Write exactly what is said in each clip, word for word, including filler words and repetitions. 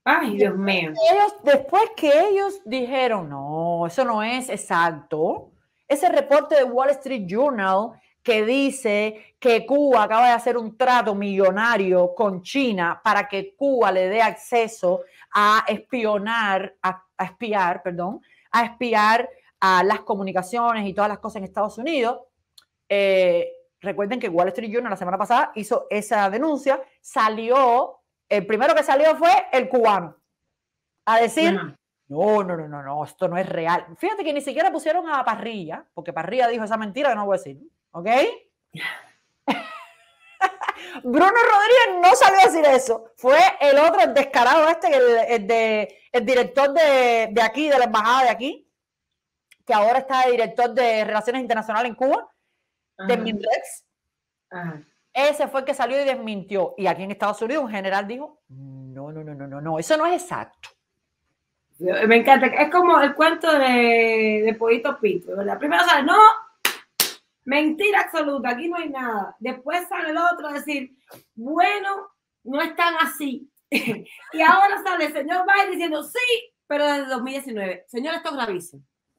Ay, Dios mío. Ellos, después que ellos dijeron, no, eso no es exacto, ese reporte de Wall Street Journal que dice que Cuba acaba de hacer un trato millonario con China para que Cuba le dé acceso a espionar, a, a espiar, perdón, a espiar a las comunicaciones y todas las cosas en Estados Unidos. Eh, recuerden que Wall Street Journal la semana pasada hizo esa denuncia, salió, el primero que salió fue el cubano, a decir, ajá, no, no, no, no, no, esto no es real. Fíjate que ni siquiera pusieron a Parrilla, porque Parrilla dijo esa mentira que no voy a decir, ¿ok? Bruno Rodríguez no salió a decir eso. Fue el otro, el descarado este, el, el, de, el director de, de aquí, de la embajada de aquí, que ahora está de director de Relaciones Internacionales en Cuba, ajá, de Minrex. Ajá. Ese fue el que salió y desmintió. Y aquí en Estados Unidos un general dijo, no, no, no, no, no, no, eso no es exacto. Me encanta. Es como el cuento de, de Pollito Pito, ¿verdad? Primero sale, no, mentira absoluta, aquí no hay nada. Después sale el otro a decir, bueno, no es tan así. Y ahora sale el señor Biden diciendo, sí, pero desde dos mil diecinueve. Señor, esto es gravísimo.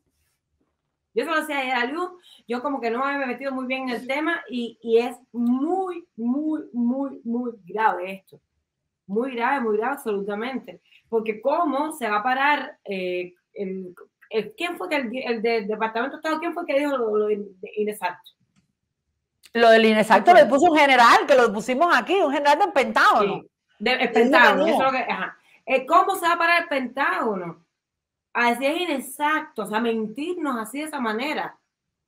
Yo se lo decía ayer a Luz, yo como que no me había metido muy bien en el tema y, y es muy, muy, muy, muy grave esto. Muy grave, muy grave, absolutamente. Porque cómo se va a parar, eh, el, el, ¿quién fue que el, el del Departamento de Estado, quién fue que dijo lo, lo inexacto? Lo del inexacto lo puso un general, que lo pusimos aquí, un general del Pentágono. Sí, de, el Pentágono, eso es lo que, ajá. Eh, ¿Cómo se va a parar el Pentágono? A decir es inexacto, o sea, mentirnos así de esa manera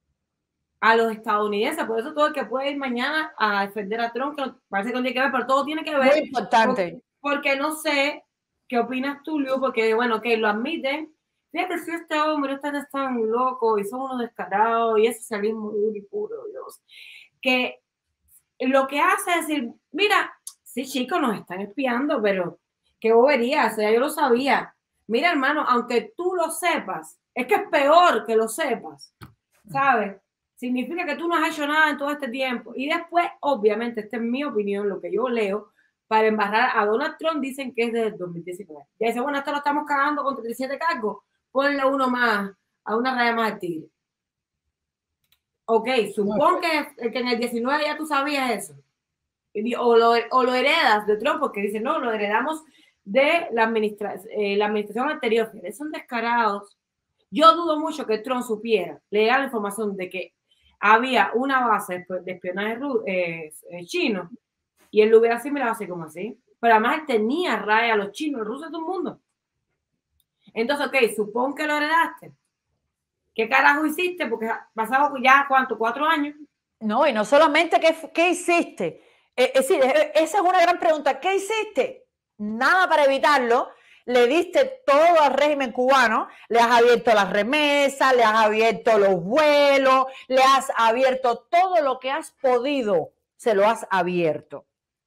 a los estadounidenses. Por eso todo el que puede ir mañana a defender a Trump, que no, parece que no tiene que ver, pero todo tiene que ver. Muy importante. Porque, porque no sé qué opinas tú, Liu, porque bueno, ok, lo admiten. Fíjate si este hombre está tan loco y son unos descarados y ese salismo y puro, Dios. Que lo que hace es decir, mira, sí, chicos, nos están espiando, pero qué bobería, o sea, yo lo sabía. Mira, hermano, aunque tú lo sepas, es que es peor que lo sepas, ¿sabes? Significa que tú no has hecho nada en todo este tiempo. Y después, obviamente, esta es mi opinión, lo que yo leo, para embarrar a Donald Trump dicen que es desde el dos mil diecinueve. Ya dice, bueno, esto lo estamos cagando con treinta y siete cargos, ponle uno más, a una raya más al tigre. Ok, supón que, que en el diecinueve ya tú sabías eso. O lo, o lo heredas de Trump, porque dicen, no, lo heredamos de la, administra eh, la administración anterior. Son descarados. Yo dudo mucho que Trump supiera, le diera la información de que había una base de espionaje eh, eh, chino y él lo hubiera asimilado así como así. Pero además él tenía raya a los chinos, los rusos, todo el mundo. Entonces, ok, supón que lo heredaste. ¿Qué carajo hiciste? Porque pasado ya, ¿cuánto? ¿Cuatro años? No, y no solamente qué, qué hiciste. Es decir, esa es una gran pregunta. ¿Qué hiciste? Nada para evitarlo. Le diste todo al régimen cubano, le has abierto las remesas, le has abierto los vuelos, le has abierto todo lo que has podido, se lo has abierto.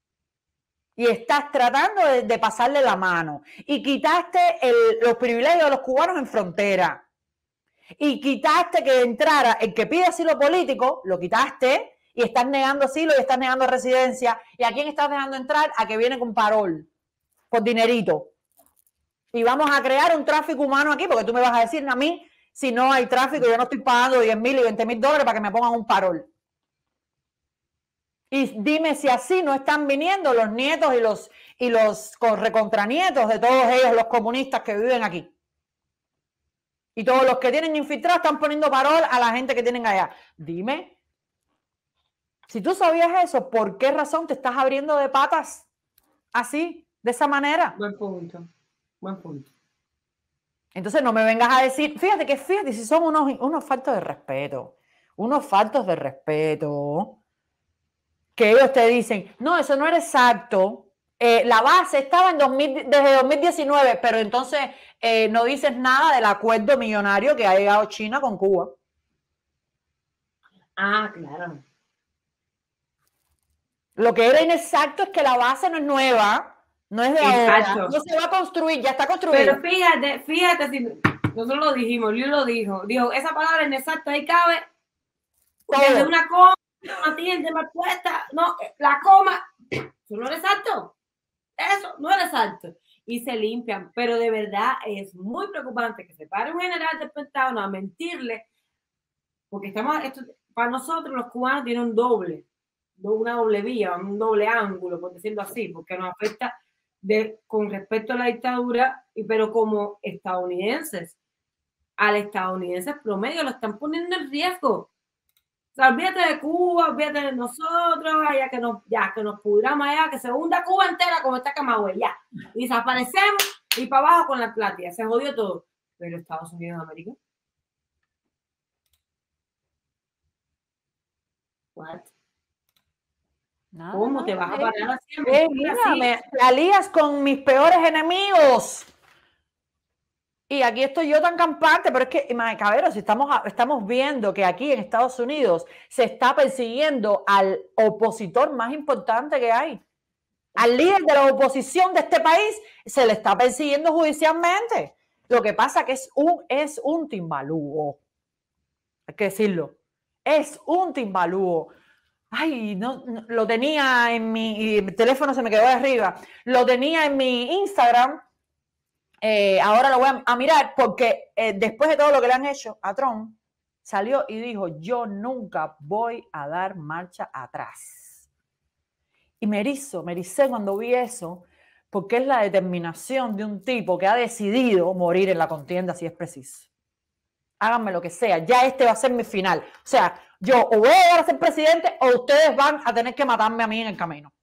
Y estás tratando de, de pasarle la mano. Y quitaste el, los privilegios de los cubanos en frontera. Y quitaste que entrara el que pide asilo político, lo quitaste, y estás negando asilo y estás negando residencia. ¿Y a quién estás dejando entrar? A que viene con parol, con dinerito. Y vamos a crear un tráfico humano aquí, porque tú me vas a decir a mí, si no hay tráfico, yo no estoy pagando diez mil y veinte mil dólares para que me pongan un parol. Y dime si así no están viniendo los nietos y los, y los recontranietos de todos ellos, los comunistas que viven aquí. Y todos los que tienen infiltrados están poniendo parol a la gente que tienen allá. Dime, si tú sabías eso, ¿por qué razón te estás abriendo de patas así, de esa manera? Buen punto, buen punto. Entonces no me vengas a decir, fíjate que fíjate, si son unos, unos faltos de respeto, unos faltos de respeto, que ellos te dicen, no, eso no era exacto. Eh, la base estaba en dos mil, desde dos mil diecinueve, pero entonces eh, no dices nada del acuerdo millonario que ha llegado China con Cuba. Ah, claro. Lo que era inexacto es que la base no es nueva, no es de Exacto. ahora, no se va a construir, ya está construida. Pero fíjate, fíjate, si nosotros lo dijimos, Liu lo dijo, dijo, esa palabra inexacta ahí cabe desde una coma, una tilde mal puesta, no, la coma, eso no era exacto, eso no era exacto. y se limpian. Pero de verdad es muy preocupante que se pare un general del Pentágono a mentirle, porque estamos, esto, para nosotros los cubanos tienen un doble, una doble vía, un doble ángulo, por decirlo así, porque nos afecta de, con respecto a la dictadura, pero como estadounidenses, al estadounidense promedio lo están poniendo en riesgo. O sea, olvídate de Cuba, olvídate de nosotros, ya que nos, ya que nos pudramos allá, que se hunda Cuba entera como está Camagüey, ya. Y desaparecemos y para abajo con la Atlántida, se jodió todo. Pero Estados Unidos de América. What? No, ¿Cómo no, te vas no, a parar así? Eh, mira, me, te alías con mis peores enemigos. Y aquí estoy yo tan campante, pero es que, Cabero, si estamos, estamos viendo que aquí en Estados Unidos se está persiguiendo al opositor más importante que hay, al líder de la oposición de este país, se le está persiguiendo judicialmente. Lo que pasa que es un, es un timbalúo, hay que decirlo, es un timbalúo. Ay, no, no, lo tenía en mi, el teléfono se me quedó de arriba, lo tenía en mi Instagram. Eh, ahora lo voy a, a mirar porque eh, después de todo lo que le han hecho a Trump, salió y dijo, yo nunca voy a dar marcha atrás. Y me erizó, me ericé cuando vi eso, porque es la determinación de un tipo que ha decidido morir en la contienda si es preciso. Háganme lo que sea, ya este va a ser mi final. O sea, yo o voy a llegar a ser presidente o ustedes van a tener que matarme a mí en el camino.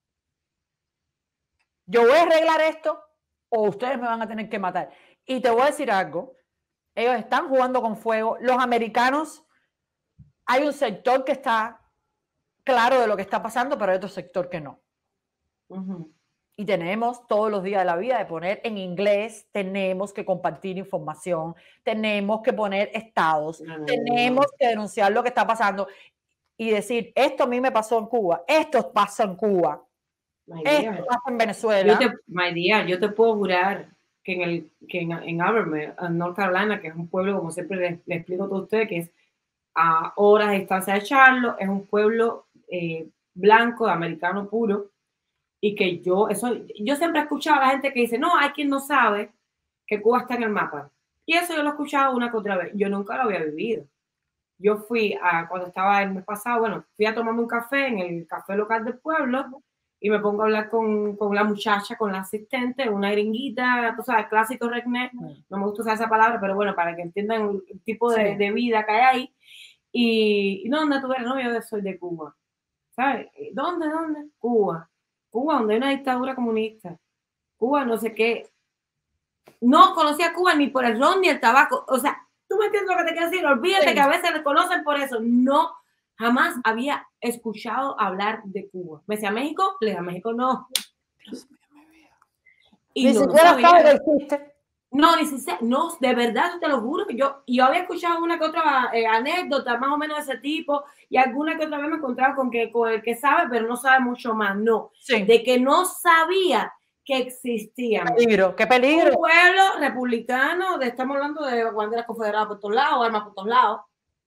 Yo voy a arreglar esto o ustedes me van a tener que matar. Y te voy a decir algo, ellos están jugando con fuego. Los americanos, hay un sector que está claro de lo que está pasando, pero hay otro sector que no. Uh-huh. Y tenemos todos los días de la vida de poner en inglés, tenemos que compartir información, tenemos que poner estados, no, no, tenemos no. que denunciar lo que está pasando y decir, esto a mí me pasó en Cuba, esto pasa en Cuba. My Esto dear. pasa en Venezuela. Yo te, my dear, yo te puedo jurar que en, el, que en, en Abermere, en North Carolina, que es un pueblo, como siempre les, les explico a todos ustedes, que es a horas de distancia de Charlotte, es un pueblo eh, blanco, americano puro, y que yo, eso, yo siempre he escuchado a la gente que dice, no, hay quien no sabe que Cuba está en el mapa. Y eso yo lo he escuchado una que otra vez. Yo nunca lo había vivido. Yo fui a, cuando estaba el mes pasado, bueno, fui a tomarme un café en el café local del pueblo, y me pongo a hablar con, con la muchacha, con la asistente, una gringuita, tú sabes, clásico redneck, no me gusta usar esa palabra, pero bueno, para que entiendan el tipo de, sí. de vida que hay ahí. Y, y ¿dónde tú eres? No, yo soy de Cuba, ¿sabes? ¿Dónde, dónde? Cuba. Cuba, donde hay una dictadura comunista. Cuba, no sé qué. No conocía a Cuba ni por el ron ni el tabaco. O sea, tú me entiendes lo que te quiero decir. Olvídate sí. que a veces les conocen por eso. No. Jamás había escuchado hablar de Cuba. Me decía México, le decía México no. Dios mío, mi vida. Y ni no siquiera sabes que existe. No, ni siquiera, no, de verdad, te lo juro que yo, yo había escuchado una que otra eh, anécdota más o menos de ese tipo y alguna que otra vez me encontraba con, que, con el que sabe, pero no sabe mucho más, no. Sí. De que no sabía que existía. Qué peligro, qué peligro. Un pueblo republicano, de, estamos hablando de banderas confederadas por todos lados, armas por todos lados.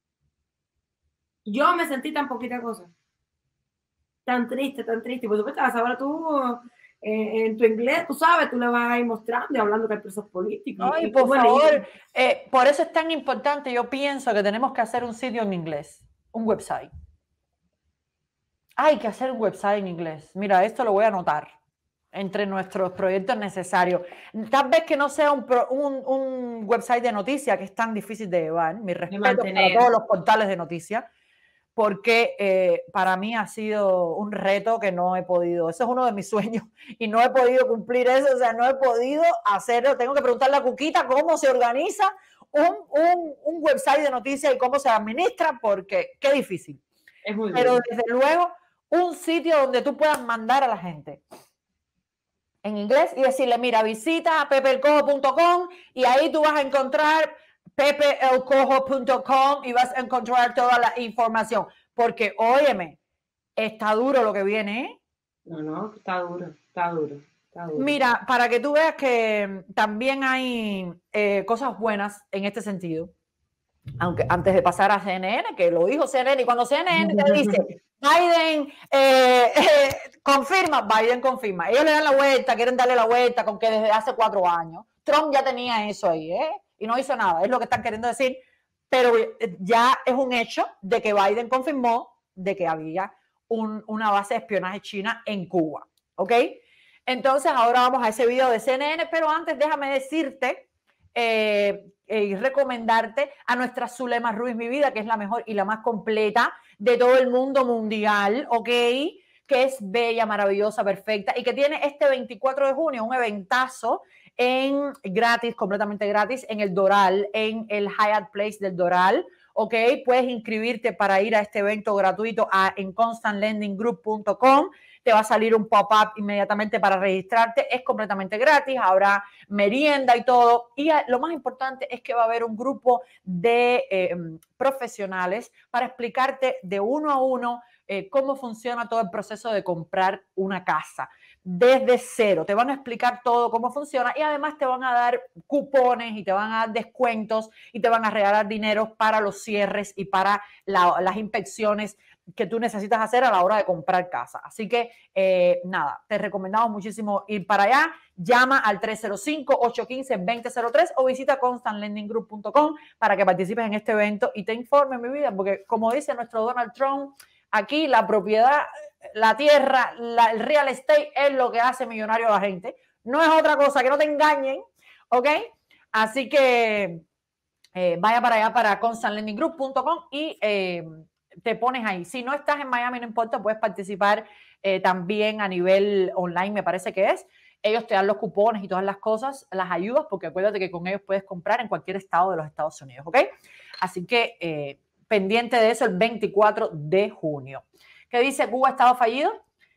Yo me sentí tan poquita cosa. Tan triste, tan triste. Por supuesto, ahora tú, eh, en tu inglés, tú sabes, tú le vas a ir mostrando y hablando que hay presos políticos. Ay, y, por bueno, favor, y... eh, por eso es tan importante, yo pienso que tenemos que hacer un sitio en inglés, un website. Hay que hacer un website en inglés. Mira, esto lo voy a anotar entre nuestros proyectos necesarios. Tal vez que no sea un, un, un website de noticias que es tan difícil de llevar. Mi respeto para todos los portales de noticias, porque eh, para mí ha sido un reto que no he podido. Eso es uno de mis sueños y no he podido cumplir eso. O sea, no he podido hacerlo. Tengo que preguntarle a Cuquita cómo se organiza un, un, un website de noticias y cómo se administra, porque qué difícil. Es muy Pero bien. desde luego, un sitio donde tú puedas mandar a la gente en inglés y decirle, mira, visita pepe el cojo punto com y ahí tú vas a encontrar pepe el cojo punto com y vas a encontrar toda la información. Porque, óyeme, está duro lo que viene, ¿eh? No, no, está duro, está duro, está duro. Mira, para que tú veas que también hay eh, cosas buenas en este sentido. aunque antes de pasar a C N N, que lo dijo C N N, y cuando C N N te dice, Biden eh, eh, confirma, Biden confirma. Ellos le dan la vuelta, quieren darle la vuelta con que desde hace cuatro años. Trump ya tenía eso ahí, ¿eh? Y no hizo nada, es lo que están queriendo decir, pero ya es un hecho de que Biden confirmó de que había un, una base de espionaje china en Cuba, ¿ok? Entonces ahora vamos a ese video de C N N, pero antes déjame decirte eh, eh, y recomendarte a nuestra Zulema Ruiz Mi Vida, que es la mejor y la más completa de todo el mundo mundial, ¿ok? Que es bella, maravillosa, perfecta y que tiene este veinticuatro de junio un eventazo en gratis, completamente gratis, en el Doral, en el Hyatt Place del Doral, ¿ok? Puedes inscribirte para ir a este evento gratuito a, en constant lending group punto com. Te va a salir un pop-up inmediatamente para registrarte, es completamente gratis, habrá merienda y todo, y lo más importante es que va a haber un grupo de eh, profesionales para explicarte de uno a uno eh, cómo funciona todo el proceso de comprar una casa desde cero. Te van a explicar todo cómo funciona y además te van a dar cupones y te van a dar descuentos y te van a regalar dinero para los cierres y para la, las inspecciones que tú necesitas hacer a la hora de comprar casa. Así que, eh, nada, te recomendamos muchísimo ir para allá. Llama al tres cero cinco, ocho uno cinco, dos cero cero tres o visita constant lending group punto com para que participes en este evento y te informe, mi vida, porque como dice nuestro Donald Trump, aquí la propiedad, la tierra, la, el real estate es lo que hace millonario a la gente. No es otra cosa, que no te engañen, ¿ok? Así que eh, vaya para allá, para constant lending group punto com y eh, te pones ahí. Si no estás en Miami, no importa, puedes participar eh, también a nivel online, me parece que es. Ellos te dan los cupones y todas las cosas, las ayudas, porque acuérdate que con ellos puedes comprar en cualquier estado de los Estados Unidos, ¿ok? Así que eh, pendiente de eso el veinticuatro de junio. ¿Qué dice Cuba Estado fallido?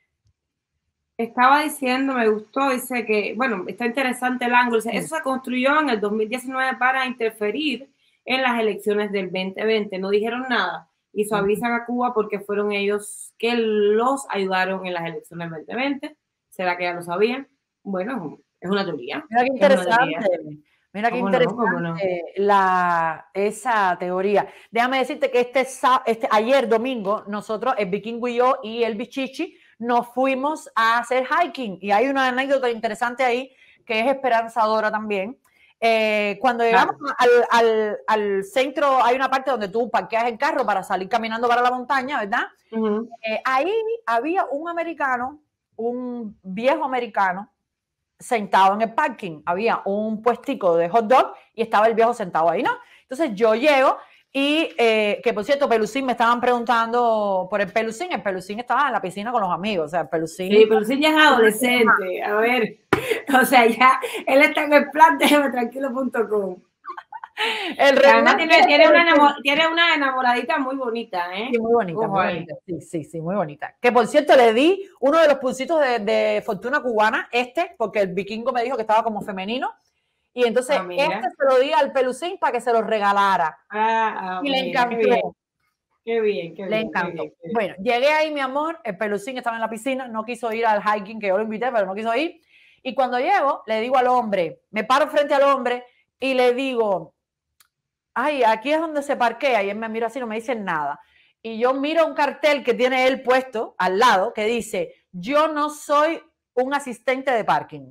Estaba diciendo, me gustó, dice que, bueno, está interesante el ángulo. Dice, eso se construyó en el dos mil diecinueve para interferir en las elecciones del veinte veinte. No dijeron nada y suavizan a Cuba porque fueron ellos que los ayudaron en las elecciones del veinte veinte. ¿Será que ya lo sabían? Bueno, es una teoría. Mira qué interesante. Mira qué interesante no, no? la, esa teoría. Déjame decirte que este, este ayer domingo, nosotros, el Vikingo y yo y el Bichichi, nos fuimos a hacer hiking. Y hay una anécdota interesante ahí que es esperanzadora también. Eh, cuando llegamos claro. al, al, al centro, hay una parte donde tú parqueas el carro para salir caminando para la montaña, ¿verdad? Uh-huh. eh, ahí había un americano, un viejo americano, sentado en el parking. Había un puestico de hot dog y estaba el viejo sentado ahí, ¿no? Entonces yo llego y, eh, que por cierto, Pelusín, me estaban preguntando por el Pelusín. El Pelusín estaba en la piscina con los amigos, o sea, el Pelusín... Sí, Pelusín ya es adolescente, a ver... O sea, ya él está en el plan déjeme tranquilo punto com. El Además tiene, tiene, una enamor, tiene una enamoradita muy bonita, ¿eh? Sí, muy bonita, uh, muy bonita. Sí, sí, sí, muy bonita. Que por cierto le di uno de los pulsitos de, de fortuna cubana, este, porque el Vikingo me dijo que estaba como femenino. Y entonces ah, este se lo di al Pelusín para que se lo regalara. Ah, ah, y le encantó. Qué bien, qué bien. Qué le bien, encantó. Qué bien, qué bien. Bueno, llegué ahí, mi amor, el Pelusín estaba en la piscina, no quiso ir al hiking, que yo lo invité, pero no quiso ir. Y cuando llego, le digo al hombre, me paro frente al hombre y le digo, ay, aquí es donde se parquea. Y él me mira así, no me dice nada. Y yo miro un cartel que tiene él puesto al lado que dice, yo no soy un asistente de parking.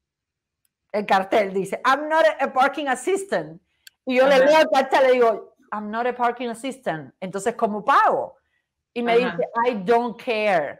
El cartel dice, I'm not a parking assistant. Y yo Ajá. le leo el cartel y le digo, I'm not a parking assistant. Entonces, ¿cómo pago? Y me Ajá. dice, I don't care.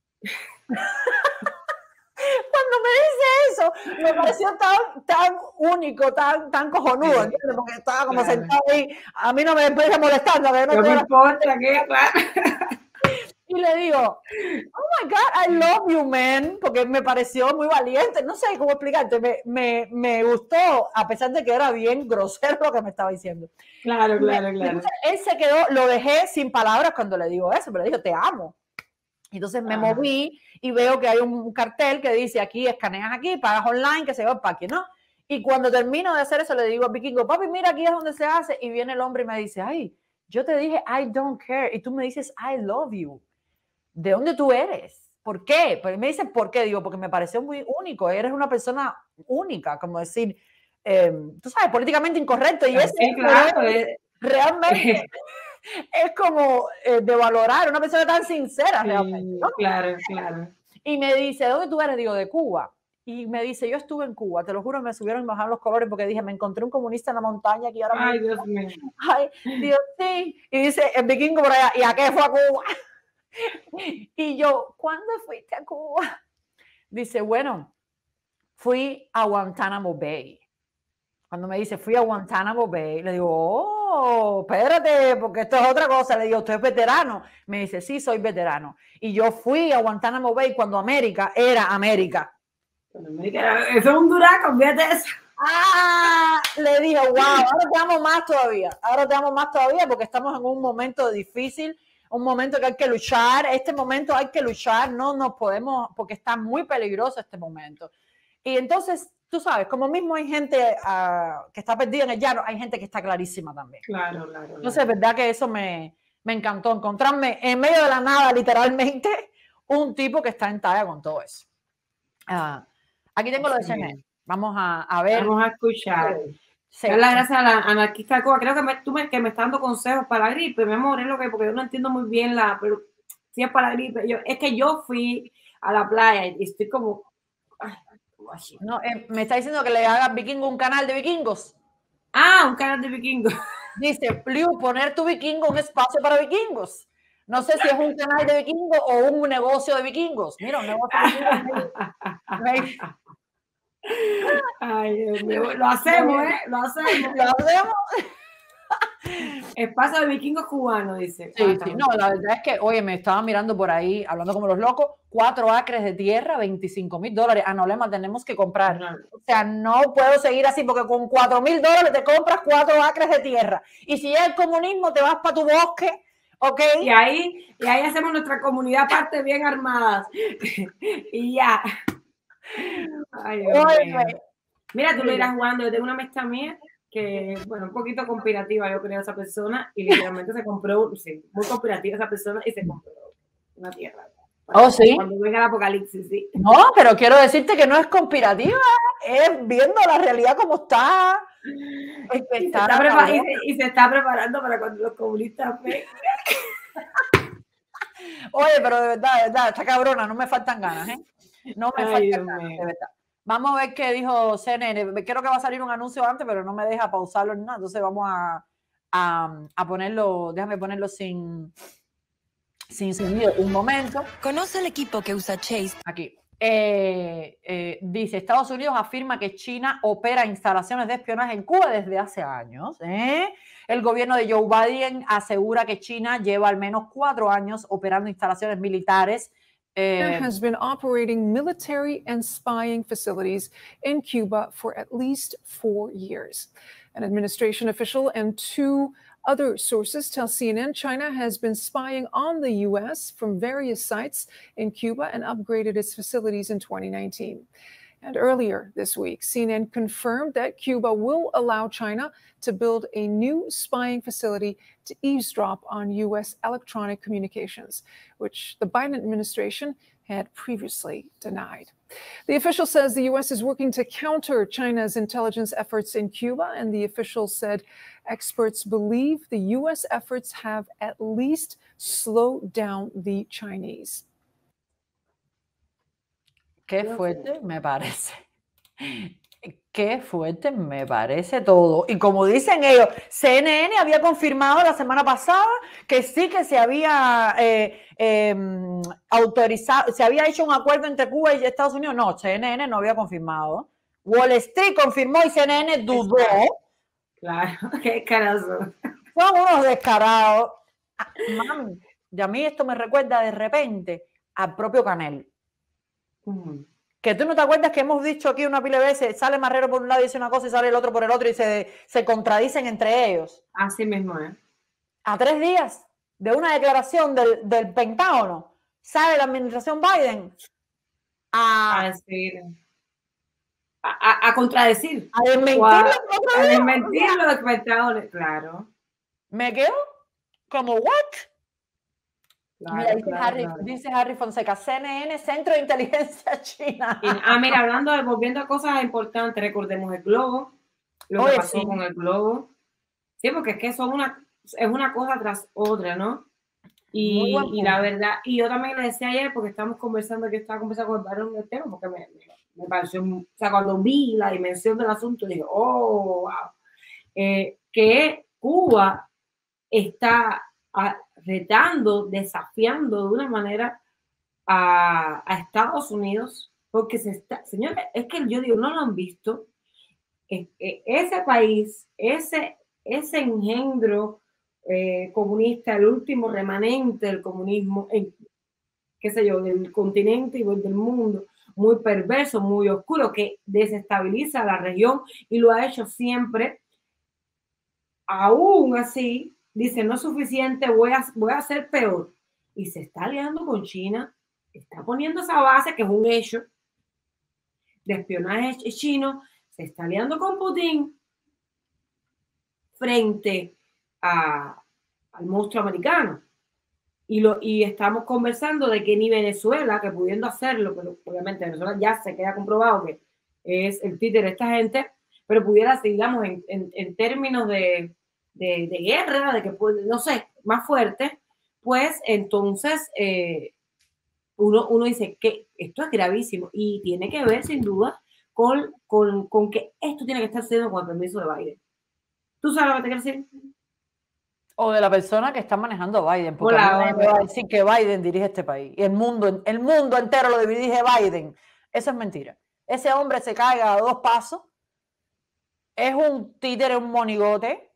Cuando me dice eso, me pareció tan, tan único, tan, tan cojonudo, ¿entiendes? Porque estaba como claro. sentado ahí, a mí no me empieza molestando. No, no me importa, ¿qué? Y le digo, oh my God, I love you, man, porque me pareció muy valiente, no sé cómo explicarte, me, me, me gustó, a pesar de que era bien grosero lo que me estaba diciendo. Claro, claro, claro. Entonces, él se quedó, lo dejé sin palabras cuando le digo eso, pero le digo, te amo. Entonces me Ajá. moví y veo que hay un cartel que dice aquí, escaneas aquí, pagas online, que se va al parque, ¿no? Y cuando termino de hacer eso, le digo al Vikingo, papi, mira, aquí es donde se hace. Y viene el hombre y me dice, ay, yo te dije, I don't care. Y tú me dices, I love you. ¿De dónde tú eres? ¿Por qué? Pues me dice, ¿por qué? Digo, porque me pareció muy único. Eres una persona única, como decir, eh, tú sabes, políticamente incorrecto. Y sí, ese claro, es, realmente es como eh, de valorar una persona tan sincera Sí, realmente, ¿no? claro, claro. Y me dice, ¿de dónde tú eres? Digo, de Cuba. Y me dice, yo estuve en Cuba, te lo juro, me subieron y me bajaron los colores porque dije, me encontré un comunista en la montaña que ahora Ay, me... Dios mío. Ay, Dios, sí. Y dice, el vikingo por allá, ¿y a qué fue a Cuba? Y yo, ¿cuándo fuiste a Cuba? Dice, bueno, fui a Guantánamo Bay. Cuando me dice, fui a Guantánamo Bay, le digo, oh, espérate, porque esto es otra cosa. Le digo, ¿usted es veterano? Me dice, sí, soy veterano. Y yo fui a Guantánamo Bay cuando América era América. América, eso es un duraco, fíjate eso. Ah, le dije, wow, ahora te amo más todavía. Ahora te amo más todavía porque estamos en un momento difícil, un momento que hay que luchar. Este momento hay que luchar, no nos podemos, porque está muy peligroso este momento. Y entonces, tú sabes, como mismo hay gente uh, que está perdida en el llano, hay gente que está clarísima también. Claro, claro. Entonces, es verdad que eso me, me encantó, encontrarme en medio de la nada, literalmente, un tipo que está en talla con todo eso. Uh, aquí tengo lo de C N N. Vamos a, a ver. Vamos a escuchar. Sí. Dar las gracias a la anarquista de Cuba. Creo que me, tú me, que me estás dando consejos para la gripe, mi amor, es lo que, porque yo no entiendo muy bien la, pero si es para la gripe, yo, es que yo fui a la playa y estoy como... Ay, no, eh, me está diciendo que le hagas vikingo un canal de vikingos. Ah, un canal de vikingos. Dice, Liu, poner tu vikingo un espacio para vikingos. No sé si es un canal de vikingos o un negocio de vikingos. Mira, un negocio de vikingos. Ay, Dios mío. Lo hacemos, ¿eh? Lo hacemos. Lo hacemos. Espacio de vikingos cubanos, dice. Sí, ah, sí. No, la verdad es que, oye, me estaba mirando por ahí, hablando como los locos, cuatro acres de tierra, veinticinco mil dólares. Anolema, tenemos que comprar. No. O sea, no puedo seguir así porque con cuatro mil dólares te compras cuatro acres de tierra. Y si es el comunismo, te vas para tu bosque, ¿ok? Y ahí, y ahí hacemos nuestra comunidad parte bien armadas. Y ya. Ay, Dios mío. Mira, tú le irás jugando. Yo tengo una amistad mía que, bueno, un poquito conspirativa, yo creo, esa persona, y literalmente se compró, sí, muy conspirativa esa persona, y se compró una tierra. Oh, sí. Cuando venga el apocalipsis, sí. No, pero quiero decirte que no es conspirativa, es viendo la realidad como está. Es que y, está se está y, se, y se está preparando para cuando los comunistas vengan. Oye, pero de verdad, de verdad, esta cabrona, no me faltan ganas, ¿eh? No me Ay, faltan ganas, de verdad. Vamos a ver qué dijo C N N. Creo que va a salir un anuncio antes, pero no me deja pausarlo ni nada. Entonces vamos a, a, a ponerlo, déjame ponerlo sin, sin sonido un momento. Conoce el equipo que usa Chase. Aquí. Eh, eh, dice, Estados Unidos afirma que China opera instalaciones de espionaje en Cuba desde hace años. ¿eh? El gobierno de Joe Biden asegura que China lleva al menos cuatro años operando instalaciones militares. There has been operating military and spying facilities in Cuba for at least four years. An administration official and two other sources tell C N N China has been spying on the U S from various sites in Cuba and upgraded its facilities in twenty nineteen. And earlier this week, C N N confirmed that Cuba will allow China to build a new spying facility to eavesdrop on U S electronic communications, which the Biden administration had previously denied. The official says the U S is working to counter China's intelligence efforts in Cuba, and the official said experts believe the U S efforts have at least slowed down the Chinese. Qué fuerte me parece. Qué fuerte me parece todo. Y como dicen ellos, C N N había confirmado la semana pasada que sí que se había eh, eh, autorizado, se había hecho un acuerdo entre Cuba y Estados Unidos. No, C N N no había confirmado. Wall Street confirmó y C N N dudó. Claro, qué carazo. Son unos descarados. Ah, mami, y a mí esto me recuerda de repente al propio Canel. Uh-huh. Que tú no te acuerdas que hemos dicho aquí una pila de veces, sale Marrero por un lado y dice una cosa y sale el otro por el otro y se, se contradicen entre ellos. Así mismo es. ¿eh? A tres días de una declaración del, del Pentágono, sale la administración Biden a, a decir, a, a, a contradecir. A desmentir, a, a desmentir los Pentágonos, claro. Me quedo como, ¿what? Claro, mira, dice, claro, Harry, claro. dice Harry Fonseca, C N N, Centro de Inteligencia China. Y, ah, mira, hablando de, volviendo a cosas importantes, recordemos el globo, lo Oye, que pasó sí. con el globo. Sí, porque es que son una, es una cosa tras otra, ¿no? Muy Y, buen y la punto. verdad, y yo también le decía ayer, porque estábamos conversando, que estaba conversando con el varón del tema, porque me, me, me pareció, o sea, cuando vi la dimensión del asunto, dije, oh, wow, eh, que Cuba está a, retando, desafiando de una manera a, a Estados Unidos, porque se está, señores, es que yo digo, no lo han visto, es, es, ese país, ese, ese engendro eh, comunista, el último remanente del comunismo, en, qué sé yo, del continente y del mundo, muy perverso, muy oscuro, que desestabiliza la región y lo ha hecho siempre. Aún así, dice, no es suficiente, voy a, voy a hacer peor. Y se está aliando con China, está poniendo esa base, que es un hecho, de espionaje chino, se está aliando con Putin frente a, al monstruo americano. Y, lo, y estamos conversando de que ni Venezuela, que pudiendo hacerlo, pero obviamente Venezuela ya se queda comprobado que es el títere de esta gente, pero pudiera, digamos, en, en, en términos de, de, de guerra, de que puede, no sé, más fuerte, pues entonces eh, uno, uno dice que esto es gravísimo y tiene que ver sin duda con, con, con que esto tiene que estar siendo con el permiso de Biden. ¿Tú sabes lo que te quiero decir? O de la persona que está manejando a Biden, porque a mí Hola, nadie me va a decir que Biden dirige este país. Y el mundo, el mundo entero lo dirige Biden. Eso es mentira. Ese hombre se caiga a dos pasos. Es un títere, un monigote.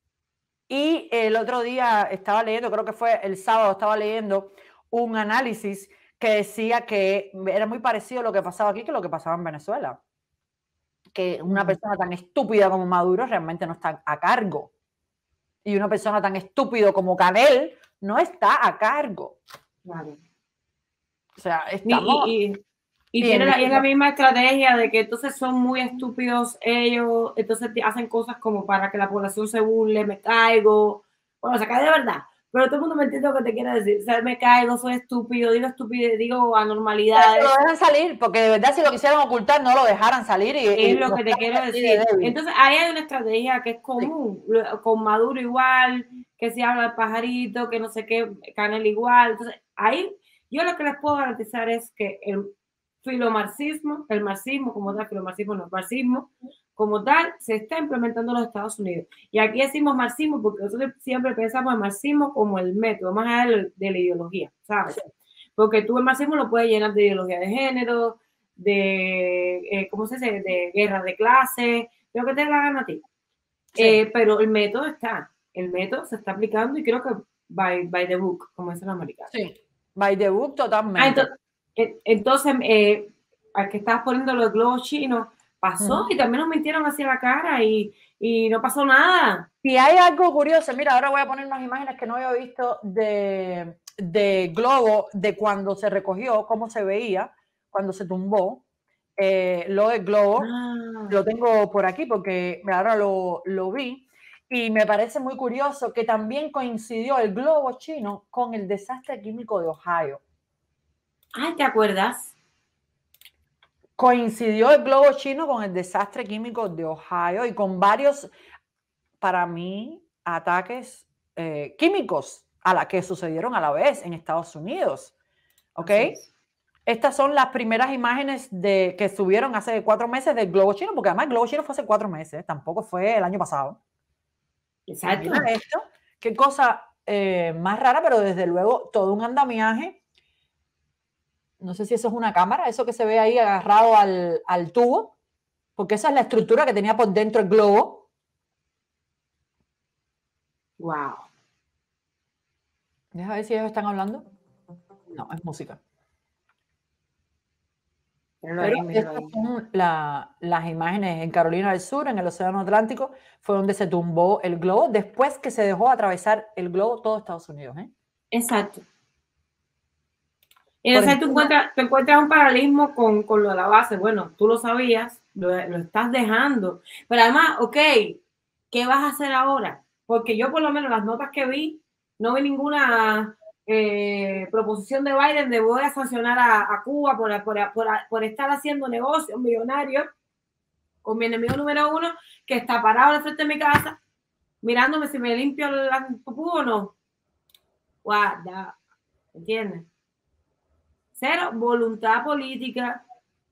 Y el otro día estaba leyendo, creo que fue el sábado, estaba leyendo un análisis que decía que era muy parecido a lo que pasaba aquí que lo que pasaba en Venezuela. Que una persona tan estúpida como Maduro realmente no está a cargo. Y una persona tan estúpido como Canel no está a cargo. Claro. O sea, estamos... Y, y, y, y tiene la, y es la misma estrategia de que entonces son muy estúpidos ellos, entonces hacen cosas como para que la población se burle, me caigo, bueno, se cae de verdad, pero todo el mundo me entiende lo que te quiere decir, o sea, me caigo, soy estúpido, digo estúpido, digo anormalidades. Pero lo dejan salir, porque de verdad si lo quisieran ocultar no lo dejaran salir. Y, es y lo que te quiero decir. De entonces ahí hay una estrategia que es común, sí. Con Maduro igual, que se habla del pajarito, que no sé qué, Canel igual, entonces ahí yo lo que les puedo garantizar es que el filomarxismo, el marxismo como tal, filomarxismo no, marxismo como tal, se está implementando en los Estados Unidos. Y aquí decimos marxismo porque nosotros siempre pensamos en marxismo como el método, más allá de, de la ideología, ¿sabes? Sí. Porque tú el marxismo lo puedes llenar de ideología de género, de, eh, ¿cómo se dice? De guerra de clases, lo que te la gana a ti. Sí. Eh, pero el método está, el método se está aplicando y creo que by, by the book, como dicen los americanos. Sí, by the book totalmente. Ah, entonces, entonces eh, al que estabas poniendo los globos chinos, pasó uh-huh. Y también nos mintieron hacia la cara y, y no pasó nada. Y hay algo curioso, mira, ahora voy a poner unas imágenes que no había visto de, de globo, de cuando se recogió, cómo se veía, cuando se tumbó. Eh, lo del globo, ah. Lo tengo por aquí porque ahora lo, lo vi. Y me parece muy curioso que también coincidió el globo chino con el desastre químico de Ohio. Ay, ¿te acuerdas? Coincidió el globo chino con el desastre químico de Ohio y con varios, para mí, ataques eh, químicos a la que sucedieron a la vez en Estados Unidos. ¿Ok? Estas son las primeras imágenes de, que subieron hace cuatro meses del globo chino, porque además el globo chino fue hace cuatro meses, tampoco fue el año pasado. Exacto. Mira esto, qué cosa eh, más rara, pero desde luego todo un andamiaje. No sé si eso es una cámara, eso que se ve ahí agarrado al, al tubo, porque esa es la estructura que tenía por dentro el globo. Wow. Deja ver si ellos están hablando. No, es música. Pero estas son la, las imágenes en Carolina del Sur, en el Océano Atlántico, fue donde se tumbó el globo, después que se dejó atravesar el globo todo Estados Unidos. ¿eh? Exacto. Y entonces tú encuentras, tú encuentras un paralelismo con, con lo de la base. Bueno, tú lo sabías, lo, lo estás dejando. Pero además, ok, ¿qué vas a hacer ahora? Porque yo por lo menos las notas que vi, no vi ninguna eh, proposición de Biden de voy a sancionar a, a Cuba por, por, por, por estar haciendo negocios millonarios con mi enemigo número uno, que está parado al frente de mi casa. mirándome si me limpio la popú o no. Guarda, ¿entiendes? Cero voluntad política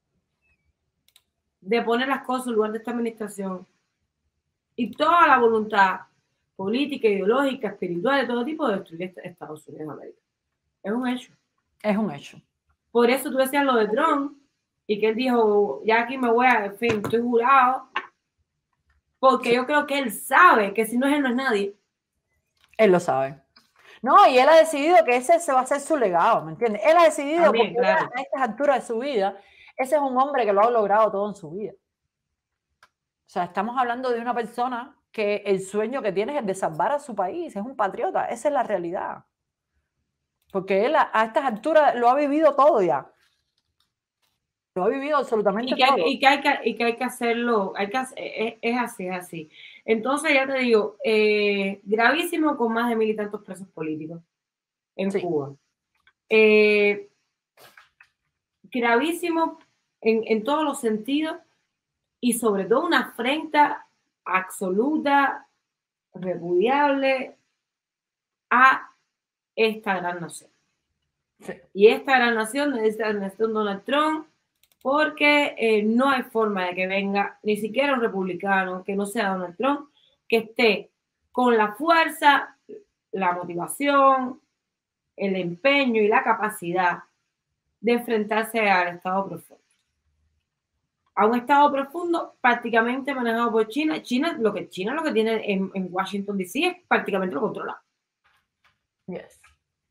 de poner las cosas en lugar de esta administración. Y toda la voluntad política, ideológica, espiritual, de todo tipo, de destruir Estados Unidos de América. Es un hecho. Es un hecho. Por eso tú decías lo de Trump, y que él dijo, ya aquí me voy a, en fin, estoy jurado, porque yo creo que él sabe que si no es él, no es nadie. Él lo sabe. No, y él ha decidido que ese se va a ser su legado, ¿me entiendes? Él ha decidido, También, porque claro. a estas alturas de su vida, ese es un hombre que lo ha logrado todo en su vida. O sea, estamos hablando de una persona que el sueño que tiene es el de salvar a su país, es un patriota, esa es la realidad. Porque él a, a estas alturas lo ha vivido todo ya. Lo ha vivido absolutamente y que hay, todo. Y que, hay que, y que hay que hacerlo, hay que, es, es así, es así. Entonces, ya te digo, eh, gravísimo con más de mil y tantos presos políticos en sí. Cuba. Eh, gravísimo en, en todos los sentidos y sobre todo una afrenta absoluta, repudiable a esta gran nación. Sí. Y esta gran nación necesita un Donald Trump porque eh, no hay forma de que venga ni siquiera un republicano que no sea Donald Trump, que esté con la fuerza, la motivación, el empeño y la capacidad de enfrentarse al Estado profundo. A un Estado profundo prácticamente manejado por China. China lo que, China lo que tiene en, en Washington D C es prácticamente lo controlado. Yes.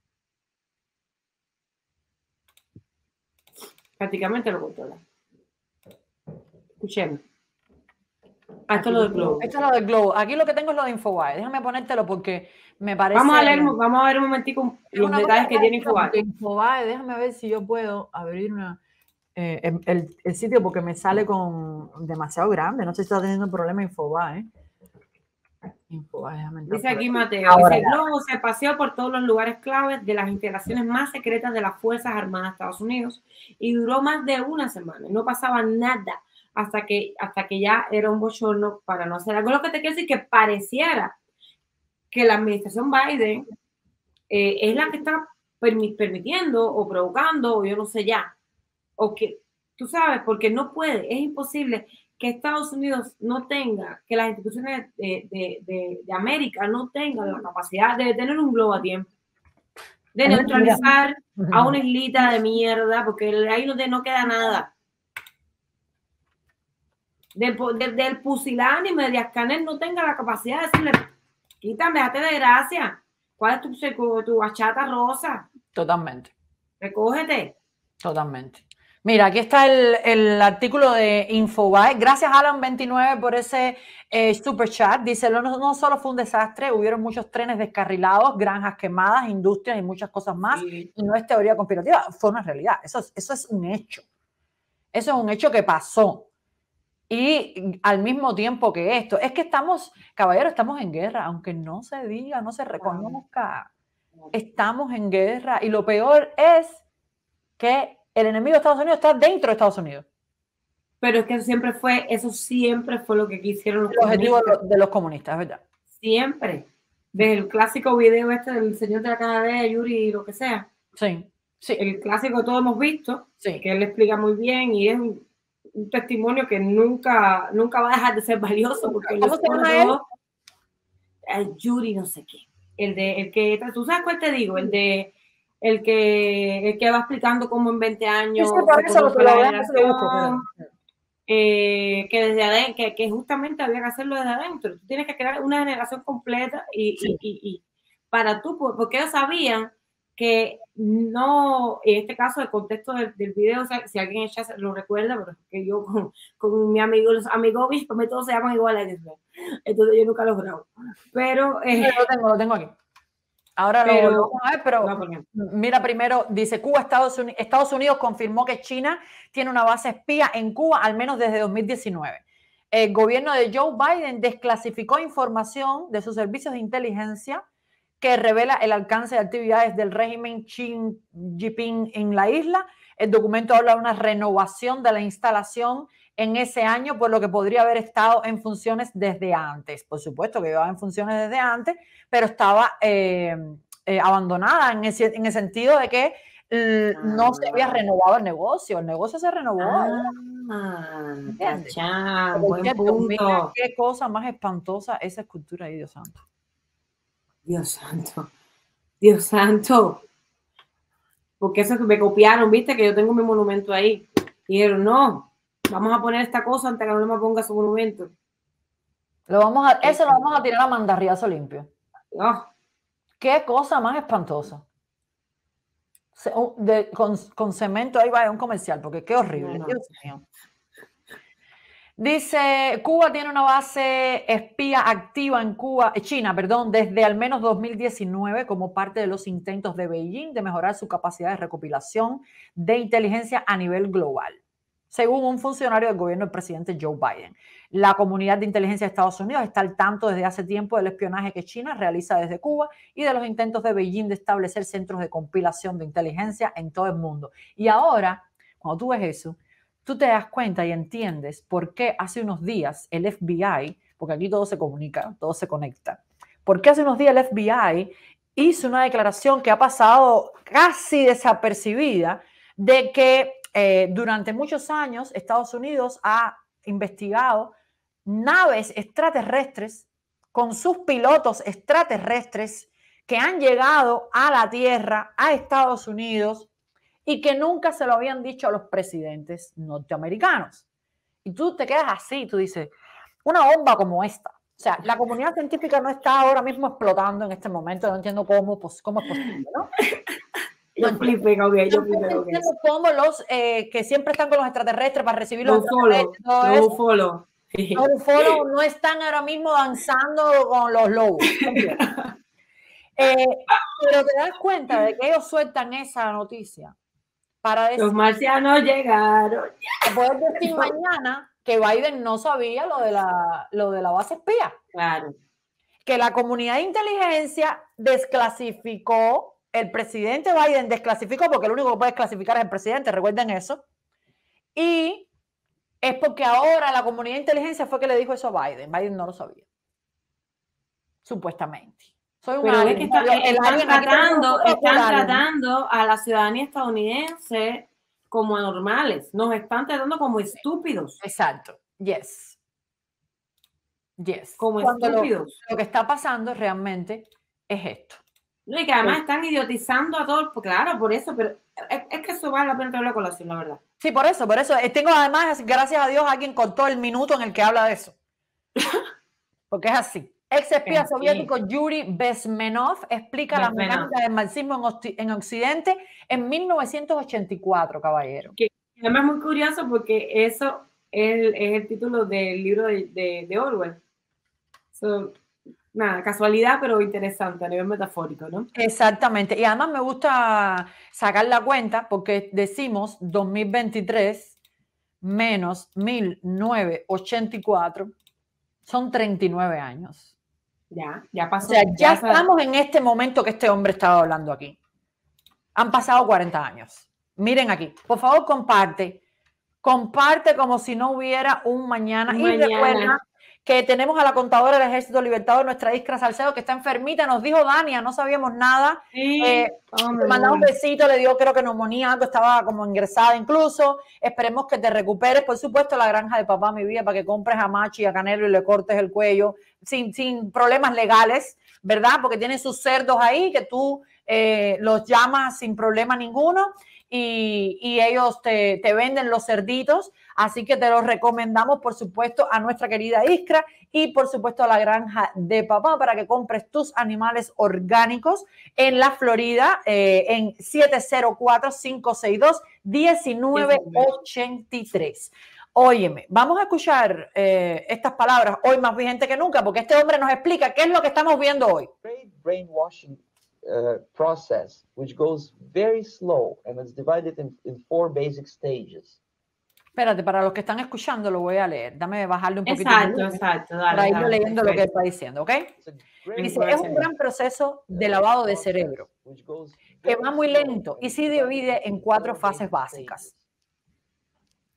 Prácticamente lo controla. Escuchemos. Esto es lo del globo. Esto es lo del globo. Aquí lo que tengo es lo de Infobae. Déjame ponértelo porque me parece... Vamos a leer, vamos a ver un momentico los detalles que tiene Infobae. Infobae, déjame ver si yo puedo abrir una, eh, el, el, el sitio porque me sale con demasiado grande. No sé si está teniendo problema Infobae. Infobae, déjame entrar. Dice aquí Mateo, dice, el globo se paseó por todos los lugares claves de las integraciones más secretas de las Fuerzas Armadas de Estados Unidos y duró más de una semana. No pasaba nada hasta que, hasta que ya era un bochorno para no hacer algo. Lo que te quiero decir que pareciera que la administración Biden eh, es la que está permitiendo o provocando, o yo no sé ya, o que, tú sabes, porque no puede, es imposible que Estados Unidos no tenga, que las instituciones de, de, de, de América no tengan la capacidad de tener un globo a tiempo, de neutralizar a una islita de mierda, porque ahí no, de, no queda nada. Del de, de, pusilánime de Díaz Canel no tenga la capacidad de decirle, quítame, déjate de gracia. ¿Cuál es tu, tu bachata rosa? Totalmente. Recógete. Totalmente. Mira, aquí está el, el artículo de Infobae. Gracias, Alan veintinueve, por ese eh, super chat. Dice, no, no solo fue un desastre, hubieron muchos trenes descarrilados, granjas quemadas, industrias y muchas cosas más. Sí. Y no es teoría conspirativa, fue una realidad. Eso, eso es un hecho. Eso es un hecho que pasó. Y al mismo tiempo que esto, es que estamos, caballeros, estamos en guerra, aunque no se diga, no se reconozca. Estamos en guerra. Y lo peor es que el enemigo de Estados Unidos está dentro de Estados Unidos. Pero es que eso siempre fue, eso siempre fue lo que quisieron los el objetivo comunistas. de los comunistas, ¿verdad? Siempre. Desde el clásico video este del señor de la cadena, Yuri y lo que sea. Sí, sí. El clásico todos hemos visto, sí. que él explica muy bien y es un, un testimonio que nunca, nunca va a dejar de ser valioso. Porque ¿Cómo se llama él? El Yuri no sé qué. El de, el que, ¿tú sabes cuál te digo? El de... El que, el que va explicando cómo en veinte años sí, por eso lo que lo generación, eh, que desde adentro, que, que justamente había que hacerlo desde adentro. Tú tienes que crear una generación completa y, sí. y, y, y para tú, porque ellos sabían que no, en este caso el contexto del, del video, o sea, si alguien ya lo recuerda, pero que yo con, con mi amigo, los amigos, pues todos se llaman iguales, entonces yo nunca los grabo. Pero eh, lo tengo, lo tengo aquí. Ahora pero, lo vamos a ver, pero no, mira primero, dice Cuba, Estados Unidos, Estados Unidos confirmó que China tiene una base espía en Cuba al menos desde dos mil diecinueve. El gobierno de Joe Biden desclasificó información de sus servicios de inteligencia que revela el alcance de actividades del régimen Xi Jinping en la isla. El documento habla de una renovación de la instalación en ese año, por lo que podría haber estado en funciones desde antes. Por supuesto que iba en funciones desde antes, pero estaba eh, eh, abandonada en, ese, en el sentido de que ah. no se había renovado el negocio. El negocio se renovó. Ah, ¿entiendes? Tachán, buen cierto, punto. Mira qué cosa más espantosa esa escultura ahí, Dios santo. Dios santo. Dios santo. Porque eso que me copiaron, viste, que yo tengo mi monumento ahí. Y dijeron, no, vamos a poner esta cosa antes que no me ponga su monumento. Lo vamos a, eso lo vamos a tirar a mandarriazo limpio. Oh. Qué cosa más espantosa. De, con, con cemento, ahí va un comercial, porque qué horrible. No, no. Dios mío. Dice, Cuba tiene una base espía activa en Cuba, China, perdón, desde al menos dos mil diecinueve como parte de los intentos de Beijing de mejorar su capacidad de recopilación de inteligencia a nivel global, según un funcionario del gobierno del presidente Joe Biden. La comunidad de inteligencia de Estados Unidos está al tanto desde hace tiempo del espionaje que China realiza desde Cuba y de los intentos de Beijing de establecer centros de compilación de inteligencia en todo el mundo. Y ahora, cuando tú ves eso, tú te das cuenta y entiendes por qué hace unos días el F B I, porque aquí todo se comunica, todo se conecta, por qué hace unos días el F B I hizo una declaración que ha pasado casi desapercibida de que eh, durante muchos años Estados Unidos ha investigado naves extraterrestres con sus pilotos extraterrestres que han llegado a la Tierra, a Estados Unidos, y que nunca se lo habían dicho a los presidentes norteamericanos. Y tú te quedas así, tú dices, una bomba como esta. O sea, la comunidad científica no está ahora mismo explotando en este momento, no entiendo cómo, pues, cómo es posible, ¿no? Yo flipé, ok, yo flipé, ok. Cómo los eh, que siempre están con los extraterrestres para recibir los extraterrestres, los ufólogos. Los ufólogos no están ahora mismo danzando con los lobos. eh, pero te das cuenta de que ellos sueltan esa noticia para decir, los marcianos llegaron. Poder decir mañana que Biden no sabía lo de la, lo de la base espía. Claro. Que la comunidad de inteligencia desclasificó, el presidente Biden desclasificó, porque el único que puede desclasificar es el presidente, recuerden eso. Y es porque ahora la comunidad de inteligencia fue que le dijo eso a Biden. Biden no lo sabía. Supuestamente. Soy Pero es que está, están, tratando, están tratando a la ciudadanía estadounidense como anormales. Nos están tratando como estúpidos. Exacto. Yes. Yes. Como Cuando estúpidos. Lo, lo que está pasando realmente es esto. No, y que además sí. están idiotizando a todos. Claro, por eso, pero es, es que eso vale la pena traer la colación, la verdad. Sí, por eso, por eso. Tengo además, gracias a Dios, alguien cortó el minuto en el que habla de eso. Porque es así. Ex espía sí. soviético Yuri Bezmenov explica Bezmenov. la mecánica del marxismo en Occidente en mil novecientos ochenta y cuatro, caballero. Que además es muy curioso porque eso es el, es el título del libro de, de, de Orwell. So, nada, casualidad, pero interesante a nivel metafórico, ¿no? Exactamente. Y además me gusta sacar la cuenta porque decimos dos mil veintitrés menos mil novecientos ochenta y cuatro son treinta y nueve años. Ya, ya pasó. O sea, ya, ya estamos en este momento que este hombre estaba hablando aquí. Han pasado cuarenta años. Miren aquí. Por favor, comparte. Comparte como si no hubiera un mañana. Un y mañana. recuerda que tenemos a la contadora del Ejército Libertador, nuestra Iskra Salcedo, que está enfermita. Nos dijo Dania, no sabíamos nada. Sí. Eh, le mandaba un besito, le dio creo que neumonía, algo, estaba como ingresada incluso. Esperemos que te recuperes. Por supuesto, la granja de papá, mi vida, para que compres a Machi y a Canelo y le cortes el cuello sin, sin problemas legales, ¿verdad? Porque tienen sus cerdos ahí que tú eh, los llamas sin problema ninguno. Y, y ellos te, te venden los cerditos, así que te los recomendamos, por supuesto, a nuestra querida Iskra y, por supuesto, a la granja de papá para que compres tus animales orgánicos en la Florida, eh, en siete cero cuatro, cinco seis dos, uno nueve ocho tres. Óyeme, vamos a escuchar eh, estas palabras hoy más vigente que nunca, porque este hombre nos explica qué es lo que estamos viendo hoy. Brainwashing. Uh, process which goes very slow and it's divided in, in four basic stages. Espérate, para los que están escuchando lo voy a leer. Dame bajarle un poquito. Exacto, exacto. Dale, para ir dale, leyendo lo que está diciendo, ¿ok? Dice, es un gran proceso de lavado de cerebro que va muy lento y se divide en cuatro fases básicas.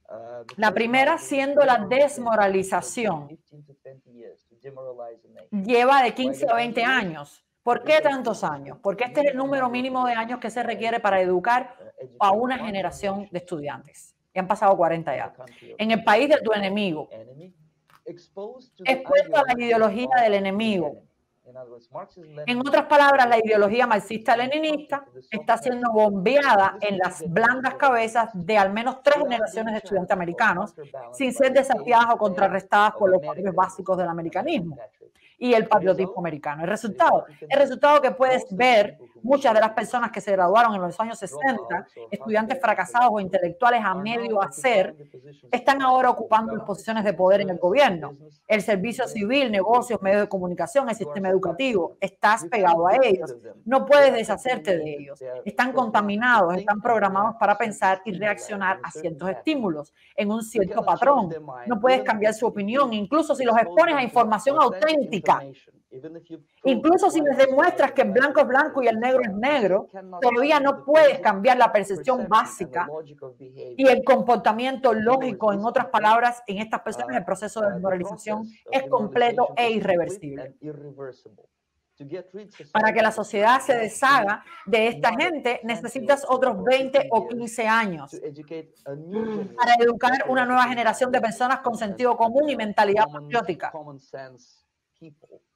Uh, the La first primera part is siendo la demoralization. desmoralización. fifteen to twenty years to demoralize a nation. Lleva de quince a veinte años. ¿Por qué tantos años? Porque este es el número mínimo de años que se requiere para educar a una generación de estudiantes. Y han pasado cuarenta ya. En el país de tu enemigo, expuesto a la ideología del enemigo. En otras palabras, la ideología marxista-leninista está siendo bombeada en las blandas cabezas de al menos tres generaciones de estudiantes americanos, sin ser desafiadas o contrarrestadas por los valores básicos del americanismo y el patriotismo americano. El resultado, el resultado que puedes ver, muchas de las personas que se graduaron en los años sesenta, estudiantes fracasados o intelectuales a medio hacer, están ahora ocupando las posiciones de poder en el gobierno, el servicio civil, negocios, medios de comunicación, el sistema educativo. Estás pegado a ellos. No puedes deshacerte de ellos. Están contaminados, están programados para pensar y reaccionar a ciertos estímulos en un cierto patrón. No puedes cambiar su opinión, incluso si los expones a información auténtica. Incluso si les demuestras que el blanco es blanco y el negro es negro, todavía no puedes cambiar la percepción básica y el comportamiento lógico. En otras palabras, en estas personas el proceso de desmoralización es completo e irreversible. Para que la sociedad se deshaga de esta gente, necesitas otros veinte o quince años para educar una nueva generación de personas con sentido común y mentalidad patriótica.